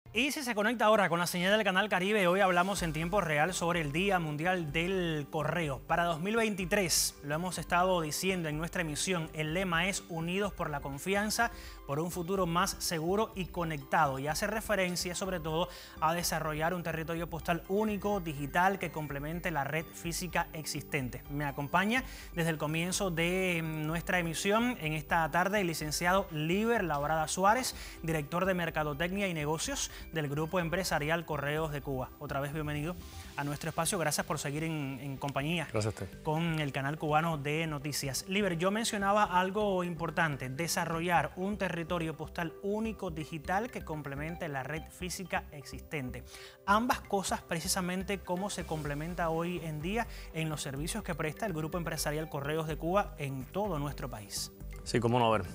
Y si se conecta ahora con la señal del Canal Caribe, hoy hablamos en tiempo real sobre el Día Mundial del Correo. Para 2023, lo hemos estado diciendo en nuestra emisión, el lema es Unidos por la Confianza, por un futuro más seguro y conectado. Y hace referencia sobre todo a desarrollar un territorio postal único, digital, que complemente la red física existente. Me acompaña desde el comienzo de nuestra emisión en esta tarde el licenciado Liber Labrada Suárez, director de Mercadotecnia y Negocios del Grupo Empresarial Correos de Cuba. Otra vez bienvenido a nuestro espacio. Gracias por seguir en compañía. Gracias a usted. Con el canal cubano de noticias. Liber, yo mencionaba algo importante, desarrollar un territorio postal único digital que complemente la red física existente. Ambas cosas precisamente cómo se complementa hoy en día en los servicios que presta el Grupo Empresarial Correos de Cuba en todo nuestro país. Sí, cómo no, a ver.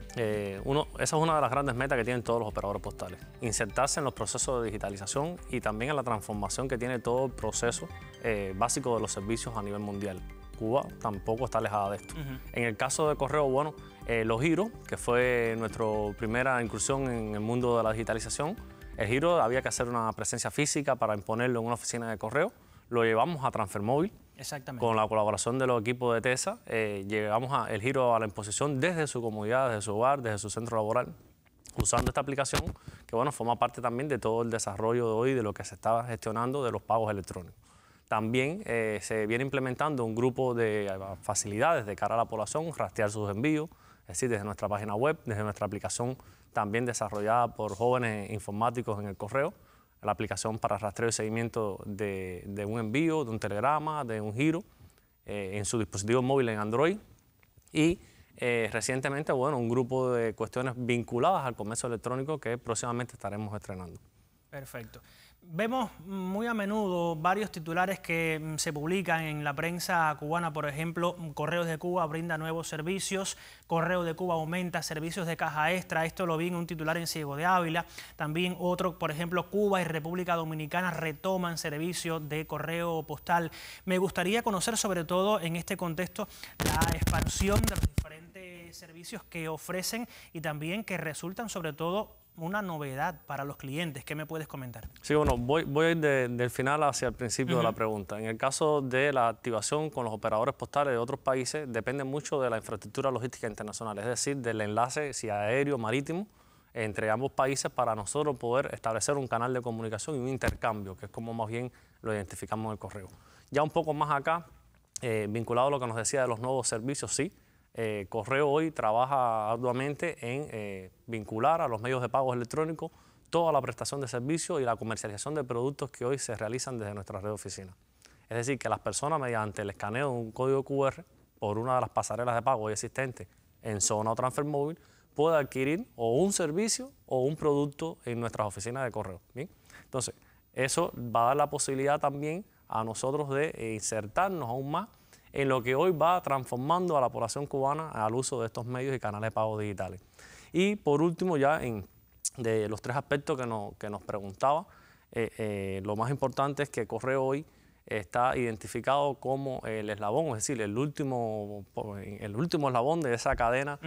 Esa es una de las grandes metas que tienen todos los operadores postales, insertarse en los procesos de digitalización y también en la transformación que tiene todo el proceso básico de los servicios a nivel mundial. Cuba tampoco está alejada de esto. En el caso de Correo, bueno, los giros, que fue nuestra primera incursión en el mundo de la digitalización, el giro había que hacer una presencia física para imponerlo en una oficina de correo, lo llevamos a Transfermóvil. Exactamente. Con la colaboración de los equipos de TESA, llegamos el giro a la imposición desde su comodidad, desde su hogar, desde su centro laboral, usando esta aplicación que bueno, forma parte también de todo el desarrollo de hoy de lo que se estaba gestionando de los pagos electrónicos. También se viene implementando un grupo de facilidades de cara a la población, rastrear sus envíos, es decir, desde nuestra página web, desde nuestra aplicación también desarrollada por jóvenes informáticos en el correo, la aplicación para rastreo y seguimiento de un envío, de un telegrama, de un giro, en su dispositivo móvil en Android. Y recientemente, bueno, un grupo de cuestiones vinculadas al comercio electrónico que próximamente estaremos estrenando. Perfecto. Vemos muy a menudo varios titulares que se publican en la prensa cubana, por ejemplo, Correos de Cuba brinda nuevos servicios, Correo de Cuba aumenta servicios de caja extra, esto lo vi en un titular en Ciego de Ávila, también otro, por ejemplo, Cuba y República Dominicana retoman servicios de correo postal. Me gustaría conocer sobre todo en este contexto la expansión de los diferentes servicios que ofrecen y también que resultan sobre todo una novedad para los clientes. ¿Qué me puedes comentar? Sí, bueno, voy a ir del final hacia el principio de la pregunta. En el caso de la activación con los operadores postales de otros países, depende mucho de la infraestructura logística internacional, es decir, del enlace, si aéreo, marítimo, entre ambos países para nosotros poder establecer un canal de comunicación y un intercambio, que es como más bien lo identificamos en el correo. Ya un poco más acá, vinculado a lo que nos decía de los nuevos servicios, sí. Correo hoy trabaja arduamente en vincular a los medios de pagos electrónicos toda la prestación de servicios y la comercialización de productos que hoy se realizan desde nuestra red de oficina. Es decir, que las personas mediante el escaneo de un código QR por una de las pasarelas de pago hoy existentes en Zona o Transfermóvil puede adquirir o un servicio o un producto en nuestras oficinas de correo. ¿Bien? Entonces, eso va a dar la posibilidad también a nosotros de insertarnos aún más en lo que hoy va transformando a la población cubana al uso de estos medios y canales de pago digitales. Y por último, ya de los tres aspectos que nos preguntaba, lo más importante es que Correo hoy está identificado como el eslabón, es decir, el último eslabón de esa cadena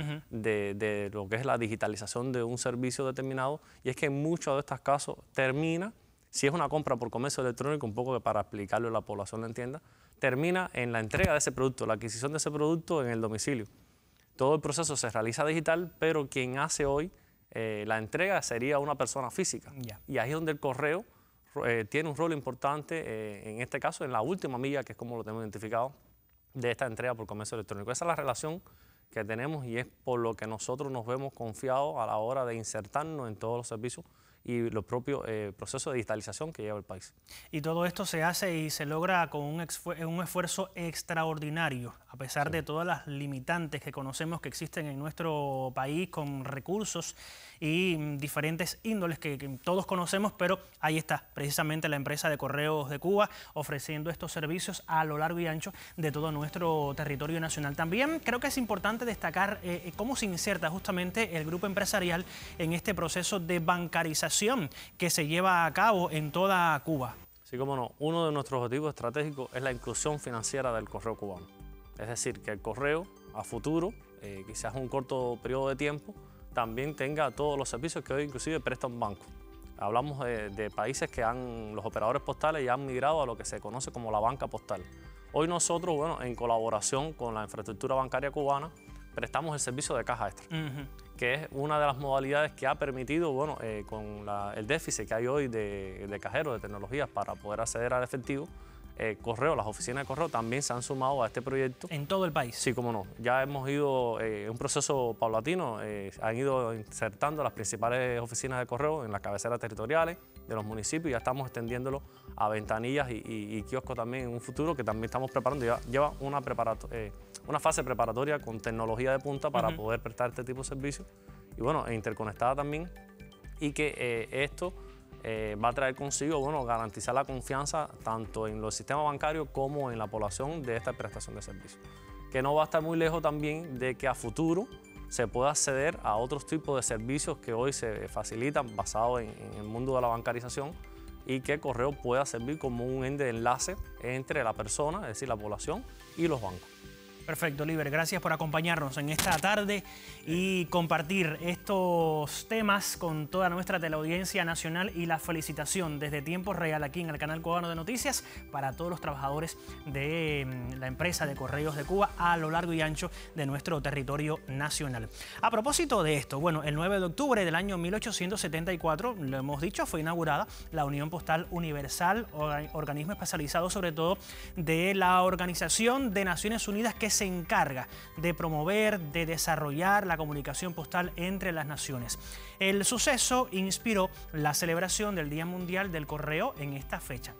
de lo que es la digitalización de un servicio determinado, y es que en muchos de estos casos termina, si es una compra por comercio electrónico, un poco que para explicarlo y la población lo entienda, termina en la entrega de ese producto, la adquisición de ese producto en el domicilio. Todo el proceso se realiza digital, pero quien hace hoy la entrega sería una persona física. Y ahí es donde el correo tiene un rol importante, en este caso en la última milla, que es como lo tenemos identificado, de esta entrega por comercio electrónico. Esa es la relación que tenemos y es por lo que nosotros nos vemos confiados a la hora de insertarnos en todos los servicios y los propios procesos de digitalización que lleva el país. Y todo esto se hace y se logra con un esfuerzo extraordinario, a pesar de todas las limitantes que conocemos que existen en nuestro país, con recursos y diferentes índoles que todos conocemos, pero ahí está precisamente la empresa de Correos de Cuba ofreciendo estos servicios a lo largo y ancho de todo nuestro territorio nacional. También creo que es importante destacar cómo se inserta justamente el grupo empresarial en este proceso de bancarización que se lleva a cabo en toda Cuba. Sí, cómo no. Uno de nuestros objetivos estratégicos es la inclusión financiera del correo cubano. Es decir, que el correo a futuro, quizás un corto periodo de tiempo, también tenga todos los servicios que hoy inclusive presta un banco. Hablamos de países que los operadores postales ya han migrado a lo que se conoce como la banca postal. Hoy nosotros, bueno, en colaboración con la infraestructura bancaria cubana, prestamos el servicio de caja extra, que es una de las modalidades que ha permitido, bueno, con el déficit que hay hoy de cajeros, de tecnologías para poder acceder al efectivo, correo, las oficinas de correo también se han sumado a este proyecto. ¿En todo el país? Sí, cómo no. Ya hemos ido, en un proceso paulatino, han ido insertando las principales oficinas de correo en las cabeceras territoriales de los municipios. Ya estamos extendiéndolo a ventanillas y kioscos también en un futuro, que también estamos preparando. Lleva una fase preparatoria con tecnología de punta para poder prestar este tipo de servicios. Y bueno, interconectada también. Y que esto va a traer consigo, bueno, garantizar la confianza tanto en los sistemas bancarios como en la población de esta prestación de servicios. Que no va a estar muy lejos también de que a futuro se pueda acceder a otros tipos de servicios que hoy se facilitan basados en el mundo de la bancarización, y que correo pueda servir como un ente de enlace entre la persona, es decir, la población, y los bancos. Perfecto, Oliver. Gracias por acompañarnos en esta tarde y compartir estos temas con toda nuestra teleaudiencia nacional, y la felicitación desde Tiempo Real aquí en el Canal Cubano de Noticias para todos los trabajadores de la empresa de Correos de Cuba a lo largo y ancho de nuestro territorio nacional. A propósito de esto, bueno, el 9 de octubre del año 1874, lo hemos dicho, fue inaugurada la Unión Postal Universal, organismo especializado sobre todo de la Organización de Naciones Unidas, que se encarga de promover, de desarrollar la comunicación postal entre las naciones. El suceso inspiró la celebración del Día Mundial del Correo en esta fecha.